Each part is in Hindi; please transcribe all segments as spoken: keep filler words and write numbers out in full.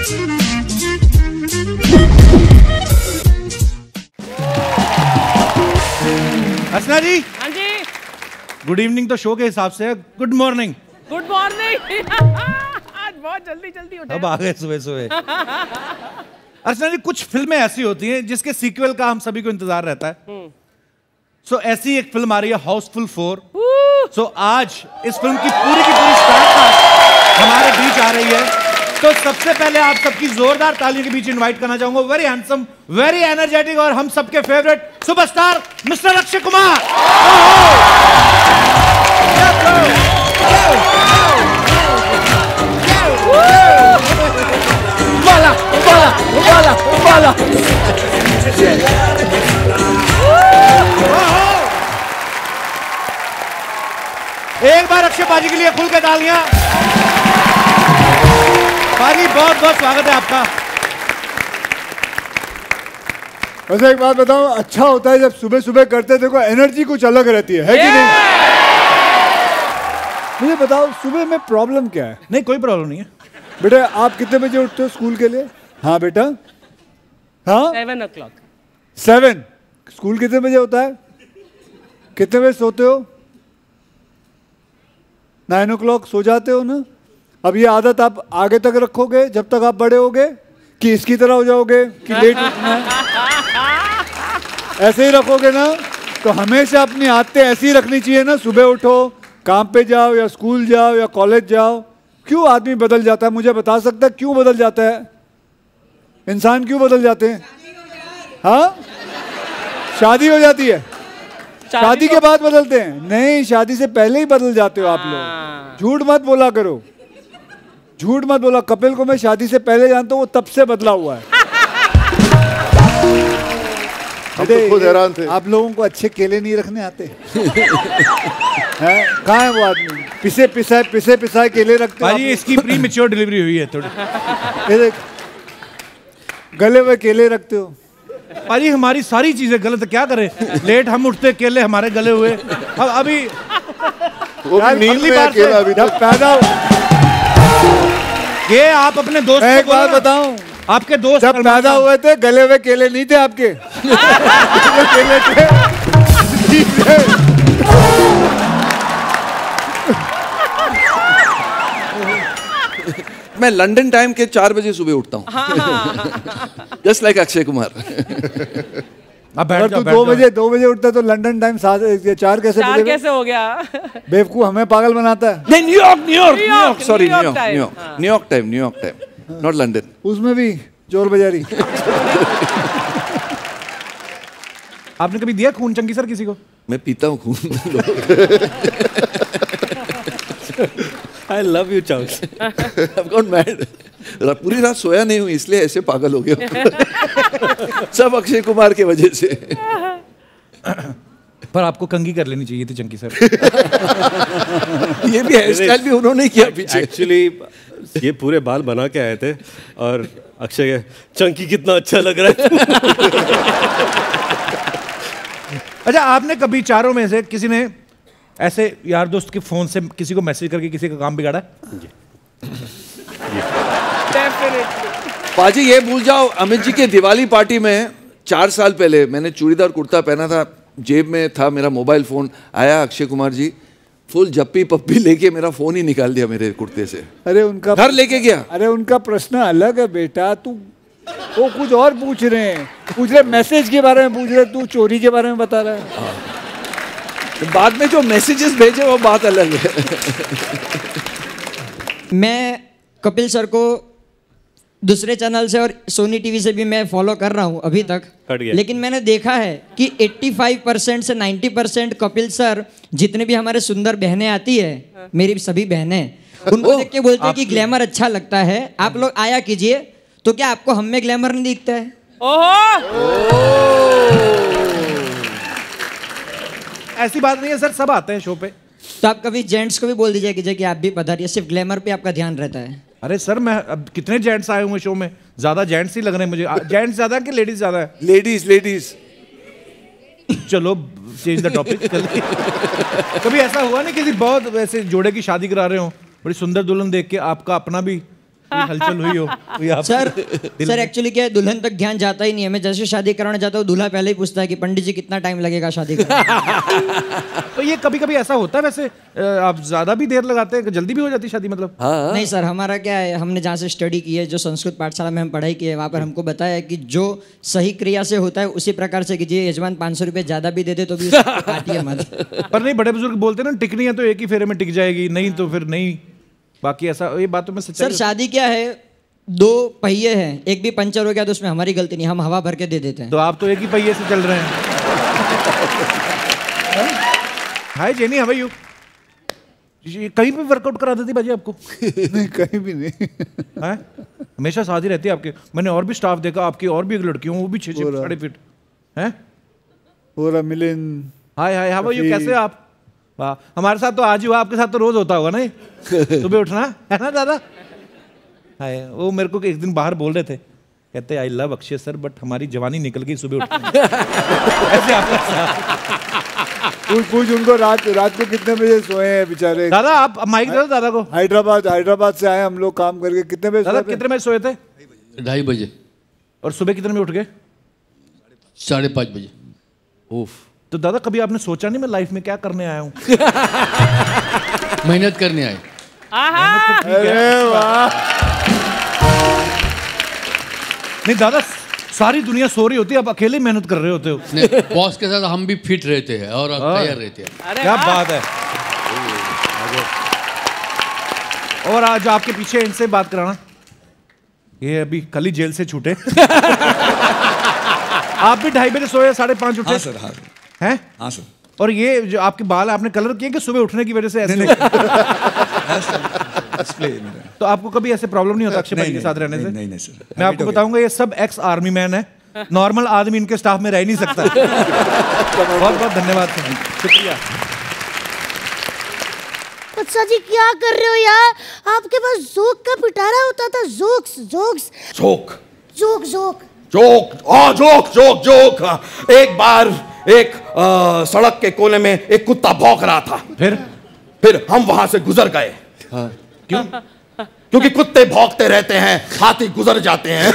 हसना जी। हाँ जी। गुड इवनिंग तो शो के हिसाब से है, गुड मॉर्निंग। Good morning. आज बहुत जल्दी जल्दी उठे। अब आ गए सुबह सुबह। अर्चना जी, कुछ फिल्में ऐसी होती हैं जिसके सीक्वल का हम सभी को इंतजार रहता है। सो so, ऐसी एक फिल्म आ रही है हाउसफुल फोर। सो so, आज इस फिल्म की पूरी की पूरी स्टार कास्ट हमारे बीच आ रही है। तो सबसे पहले आप सबकी जोरदार तालियों के बीच इनवाइट करना चाहूंगा वेरी हैंडसम, वेरी एनर्जेटिक और हम सबके favourite superstar mister Akshay Kumar. वाला वाला वाला वाला। एक बार अक्षय पाजी के लिए खुल के तालियां। पाजी बहुत बहुत स्वागत है आपका। वैसे एक बात बताऊं, अच्छा होता है जब सुबह सुबह करते देखो एनर्जी कुछ अलग रहती है, है कि नहीं? मुझे बताओ सुबह में प्रॉब्लम क्या है? नहीं, कोई प्रॉब्लम नहीं है। बेटा आप कितने बजे उठते हो स्कूल के लिए? हाँ बेटा, हाँ seven o'clock. Seven. School कितने बजे होता है? कितने बजे सोते हो? नाइन ओ क्लॉक सो जाते हो ना? अब ये आदत आप आगे तक रखोगे जब तक आप बड़े होगे, कि इसकी तरह हो जाओगे कि लेट उठना है? ऐसे ही रखोगे ना तो हमेशा अपनी आदतें ऐसी रखनी चाहिए ना। सुबह उठो, काम पे जाओ या स्कूल जाओ या कॉलेज जाओ। क्यों आदमी बदल जाता है? मुझे बता सकता है क्यों बदल जाता है? इंसान क्यों बदल जाते हैं? हाँ, शादी हो जाती है, शादी के बाद बदलते हैं? नहीं, शादी से पहले ही बदल जाते हो आप लोग। झूठ मत बोला करो, झूठ मत बोला। कपिल को मैं शादी से पहले जानता हूँ, वो तब से बदला हुआ है। हम तो खुद हैरान थे। आप लोगों को अच्छे केले नहीं रखने आते हैं? कहाँ है वो आदमी? पिसे पिसाए पिसे पिसाए केले रखते हैं। भाई इसकी प्री मैच्योर डिलीवरी हुई है थोड़ी। ये देख, गले हुए केले रखते हो। भाई हमारी सारी चीजें गलत है, क्या करें? लेट हम उठते, केले हमारे गले हुए। अब अभी वो भी नींद में अकेला अभी जब पैदा ये आप अपने दोस्त मैं को एक बात बोलो ना, बताऊं, आपके दोस्त जब पैदा हुए थे गले हुए केले नहीं थे आपके। केले थे, ठीक थे। मैं लंदन टाइम के चार बजे सुबह उठता हूँ, जस्ट लाइक अक्षय कुमार। अब बैठ अगर जाओ, तू बैठ दो जाओ। बजे दो बजे उठता तो लंदन टाइम सात चार कैसे चार बजे? कैसे हो गया? बेवकूफ हमें पागल बनाता है। नहीं, New York New York New York, New York sorry New York New York time, New York हाँ। New York time New York time not London. उसमें भी चोर बाजारी। आपने कभी दिया खून चंकी सर किसी को? मैं पीता हूँ खून। I love you, Chunks. I've gone mad. पूरी रात सोया नहीं हूँ इसलिए ऐसे पागल हो गया। सब अक्षय कुमार के वजह से। पर आपको कंघी कर लेनी चाहिए थी चंकी सर। ये भी हेयर स्टाइल भी उन्होंने किया पीछे। Actually, ये पूरे बाल बना के आए थे और अक्षय चंकी कितना अच्छा लग रहा है। अच्छा, आपने कभी चारों में से किसी ने ऐसे यार दोस्त के फोन से किसी को मैसेज करके किसी का काम बिगाड़ा? पाजी ये भूल जाओ, अमित जी के दिवाली पार्टी में चार साल पहले मैंने चूड़ीदार कुर्ता पहना था, जेब में था मेरा मोबाइल फोन। आया अक्षय कुमार जी, फुल जप्पी पप्पी लेके मेरा फोन ही निकाल दिया मेरे कुर्ते से। अरे उनका घर लेके गया। अरे उनका प्रश्न अलग है बेटा, तू वो कुछ और पूछ रहे हैं, पूछ रहे मैसेज के बारे में पूछ रहे, तू चोरी के बारे में बता रहा है। तो बाद में जो मैसेजेस भेजे वो बात अलग है। मैं कपिल सर को दूसरे चैनल से और सोनी टीवी से भी मैं फॉलो कर रहा हूँ अभी तक, लेकिन मैंने देखा है कि पचासी परसेंट से नब्बे परसेंट कपिल सर जितने भी हमारे सुंदर बहनें आती है, मेरी सभी बहनें, उनको देख के बोलते हैं कि ग्लैमर अच्छा लगता है, आप लोग आया कीजिए। तो क्या आपको हम में ग्लैमर नहीं दिखता है? ऐसी बात नहीं है सर, सब आते हैं शो पे। तो आप कभी जेंट्स को भी बोल दीजिए कि आप भी पधारिए, सिर्फ ग्लैमर पे आपका ध्यान रहता है। अरे सर, मैं अब कितने जेंट्स आए हुए शो में, ज्यादा जेंट्स ही लग रहे हैं मुझे। जेंट्स ज्यादा कि लेडीज ज्यादा है? लेडीज लेडीज चलो चेंज द टॉपिक। कभी ऐसा हुआ नहीं किसी बहुत वैसे जोड़े की शादी करा रहे हो, बड़ी सुंदर दुल्हन देख के आपका अपना भी हलचल हुई हो हुई आप सर सर एक्चुअली क्या है, दुल्हन तक ध्यान जाता ही नहीं है। मैं जैसे शादी कराने जाता हूँ, दूल्हा पहले ही पूछता है कि पंडित जी कितना टाइम लगेगा शादी करने। तो ये कभी कभी ऐसा होता है वैसे, आप ज्यादा भी देर लगाते हैं, जल्दी भी हो जाती शादी मतलब? हाँ नहीं सर, हमारा क्या है, हमने जहाँ से स्टडी की है, जो संस्कृत पाठशाला में हम पढ़ाई की है, वहाँ पर हमको बताया है कि जो सही क्रिया से होता है उसी प्रकार से कीजिए। यजमान पाँच सौ रुपये ज्यादा भी दे दे तो भी काटिए मत। पर नहीं, बड़े बुजुर्ग बोलते हैं ना, टिकनी है तो एक ही फेरे में टिक जाएगी, नहीं तो फिर नहीं। बाकी ऐसा, ये बात तो मैं सच्चाई। सर शादी क्या है, दो पहिए हैं, एक भी पंचर हो गया तो उसमें हमारी गलती नहीं, हम हवा भर के दे देते हैं। तो आप तो एक ही पहिए से चल रहे हैं। Hi Jenny, how are you? कहीं पे वर्कआउट करा देती बाजी आपको? नहीं, कहीं भी नहीं। है हमेशा शादी रहती है आपके। मैंने और भी स्टाफ देखा आपकी, और भी एक लड़की हूँ, वो भी छः छः साढ़े फीट है। पूरा मिलिन, hi hi, how are you? कैसे आप? वाह, हमारे साथ तो आज ही हुआ, आपके साथ तो रोज होता होगा नहीं? सुबह उठना है ना दादा? हाय, वो मेरे को एक दिन बाहर बोल रहे थे, कहते I love Akshay sir but हमारी जवानी निकल गई सुबह उठने। ऐसे आपका पूछ पूछ उनको रात रात को कितने बजे सोए हैं बेचारे। दादा आप माइक दो दादा को। हैदराबाद हैदराबाद से आए हम लोग काम करके। कितने बजे दादा कितने बजे सोए थे? ढाई बजे। और सुबह कितने बजे उठ गए? साढ़े पाँच बजे। उफ। तो दादा कभी आपने सोचा नहीं मैं लाइफ में क्या करने आया हूँ? मेहनत करने आए। अरे वाह। नहीं दादा, सारी दुनिया सो रही होती है, आप अकेले मेहनत कर रहे होते हो। बॉस के साथ हम भी फिट रहते हैं और तैयार रहते हैं। क्या बात है। और आज आपके पीछे इनसे बात कराना, ये अभी कल ही जेल से छूटे। आप भी ढाई बजे सोए, साढ़े पाँच उठे? हाँ सर, हाँ हैं? हाँ सर। और ये जो आपके बाल आपने कलर किए कि सुबह उठने की वजह से ऐसे? नहीं, तो आपको कभी ऐसे प्रॉब्लम नहीं होता अक्षय भाई के साथ रहने से? नहीं नहीं सर। मैं आपको बताऊंगा, ये सब एक्स आर्मी मैन है, नॉर्मल आदमी इनके स्टाफ में रह नहीं सकता। बहुत बहुत धन्यवाद, शुक्रिया। अच्छा जी, क्या कर रहे हो यार? आपके पास जोक का पिटारा होता था, jokes jokes joke joke joke joke हाँ जोक जोक जोक एक बार एक आ, सड़क के कोने में एक कुत्ता भौंक रहा था। फिर फिर हम वहां से गुजर गए। हाँ। क्यों? क्योंकि कुत्ते भौंकते रहते हैं, हाथी गुजर जाते हैं।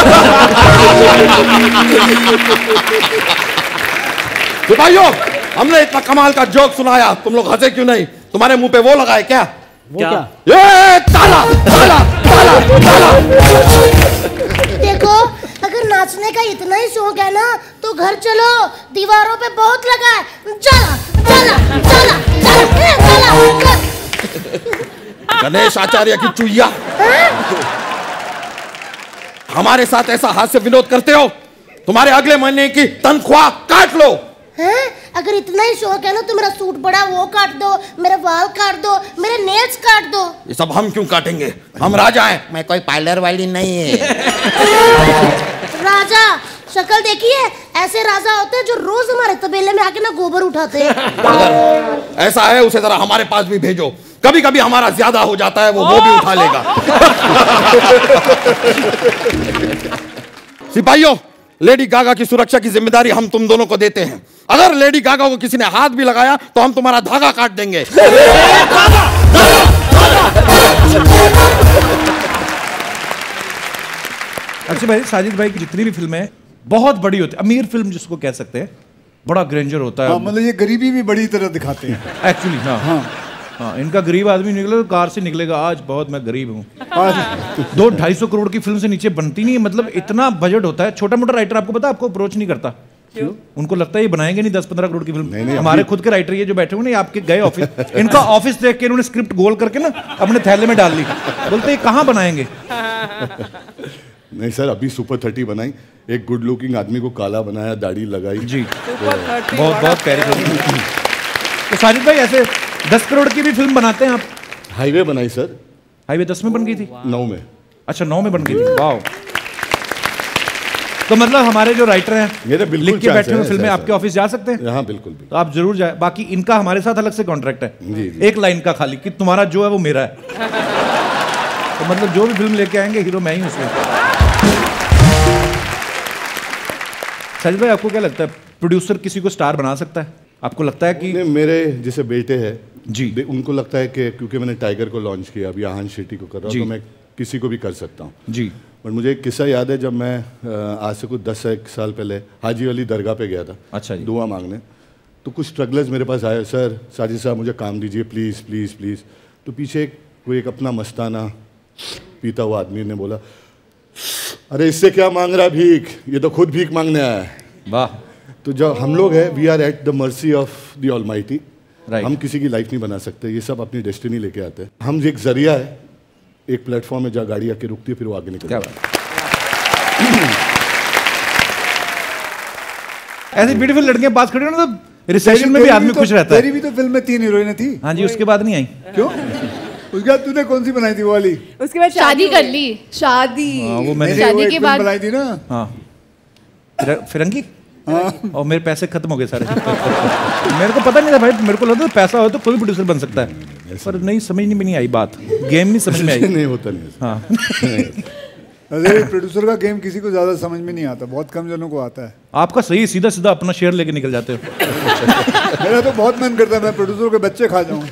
सिपाहियों, हमने इतना कमाल का जोक सुनाया, तुम लोग हंसे क्यों नहीं? तुम्हारे मुंह पे वो लगाए क्या? वो क्या? ये ताला ताला ताला ताला। देखो, अगर नाचने का इतना ही शौक है ना तो घर चलो, दीवारों पे बहुत लगा है। चला चला चला चला चला। गणेश आचार्य की चुईया, हमारे साथ ऐसा हास्य विनोद करते हो? तुम्हारे अगले महीने की तनख्वाह काट लो। हैं? अगर इतना ही शौक है ना तो मेरा सूट बड़ा वो काट दो, मेरे बाल काट दो, मेरे नेल्स काट दो। ये सब हम क्यों काटेंगे? हम राजा हैं, मैं कोई पार्लर वाली नहीं है। राजा, शक्ल देखिए, ऐसे राजा होते हैं जो रोज हमारे तबेले में आके ना गोबर उठाते हैं। अगर ऐसा है उसे जरा हमारे पास भी भेजो, कभी कभी हमारा ज्यादा हो जाता है, वो वो भी उठा लेगा। सिपाहियों, लेडी गागा की सुरक्षा की जिम्मेदारी हम तुम दोनों को देते हैं। अगर लेडी गागा को किसी ने हाथ भी लगाया तो हम तुम्हारा धागा काट देंगे। अक्षय भाई, साजिद भाई की जितनी भी फिल्में हैं बहुत बड़ी होती है, अमीर फिल्म जिसको कह सकते हैं, बड़ा ग्रेंजर होता है। हाँ, मतलब ये गरीबी भी बड़ी तरह दिखाते हैं एक्चुअली। हाँ हाँ हाँ, इनका गरीब आदमी निकले तो कार से निकलेगा, आज बहुत मैं गरीब हूँ। दो ढाई सौ करोड़ की फिल्म से नीचे बनती नहीं है, मतलब इतना बजट होता है। छोटा मोटा राइटर आपको पता है, आपको अप्रोच नहीं करता। क्यों? उनको लगता है ये बनाएंगे नहीं दस पंद्रह करोड़ की फिल्म। हमारे खुद के राइटर ये जो बैठे हुए ना, आपके गए ऑफिस, इनका ऑफिस देख के इन्होंने स्क्रिप्ट गोल करके ना अपने थैले में डाल ली, बोलते ये कहाँ बनाएंगे। नहीं सर, अभी सुपर थर्टी बनाई, एक गुड लुकिंग आदमी को काला बनाया, दाढ़ी लगाई जी, बहुत बहुत प्यारी फिल्म। तो साजिद भाई, ऐसे दस करोड़ की भी फिल्म बनाते हैं आप? हाईवे बनाई सर। हाईवे दस में बन गई थी? नौ में। अच्छा, नौ में बन गई थी, वाह। तो मतलब हमारे जो राइटर हैं लिख के बैठे हुए फिल्में आपके ऑफिस जा सकते हैं? हाँ बिल्कुल भी। तो आप जरूर जाए। बाकी इनका हमारे साथ अलग से कॉन्ट्रैक्ट है जी, जी। एक लाइन का खाली, कि तुम्हारा जो है वो मेरा है। तो मतलब जो भी फिल्म लेके आएंगे हीरो मैं ही उसमें। साजिद भाई, आपको क्या लगता है प्रोड्यूसर किसी को स्टार बना सकता है? आपको लगता है कि मेरे जैसे बेटे हैं जी, उनको लगता है कि क्योंकि मैंने टाइगर को लॉन्च किया, अभी आहान शेट्टी को कर रहा हूँ, तो मैं किसी को भी कर सकता हूँ जी। बट मुझे एक किस्सा याद है, जब मैं आज से कुछ दस एक साल पहले हाजी अली दरगाह पे गया था। अच्छा जी। दुआ मांगने। तो कुछ स्ट्रगलर्स मेरे पास आए, सर साजिद साहब मुझे काम दीजिए प्लीज़ प्लीज़ प्लीज़। तो पीछे एक कोई एक अपना मस्ताना पीता हुआ आदमी ने बोला, अरे इससे क्या मांग रहा भीख, ये तो खुद भीख मांगने आया है। वाह। तो जब हम लोग हैं, we are at the mercy of the almighty. Right. हम किसी की लाइफ नहीं बना सकते, ये सब अपनी डेस्टिनी लेके आते हैं। हम एक जरिया है, एक प्लेटफॉर्म है जहाँ गाड़ी आके रुकती है, फिर वो आगे निकलती है। ऐसी ब्यूटीफुल लड़कियां पास खड़ी हो ना, तो रिसेशन में भी आदमी खुश रहता है। तेरी भी तो फिल्म में तीन हीरोइनें थी। हाँ जी, उसके बाद नहीं आई। क्यों? उसके बाद तूने कौन सी बनाई थी वो वाली? उसके बाद शादी कर ली। शादी हाँ, वो मैंने शादी के बाद बनाई थी ना। हाँ, फिर, फिरंगी। हाँ। और मेरे पैसे खत्म हो गए सारे। मेरे को पता नहीं था भाई, मेरे को लगता था पैसा हो तो कोई भी प्रोड्यूसर बन सकता है, पर नहीं, समझ नहीं में नहीं आई बात, गेम नहीं समझ में आई। नहीं होता नहीं। हाँ। अरे प्रोड्यूसर का गेम किसी को ज्यादा समझ में नहीं आता, बहुत कम जनों को आता है। आपका सही, सीधा सीधा अपना शेयर लेके निकल जाते हो। मेरा तो बहुत मन करता है मैं प्रोड्यूसर के बच्चे खा जाऊं।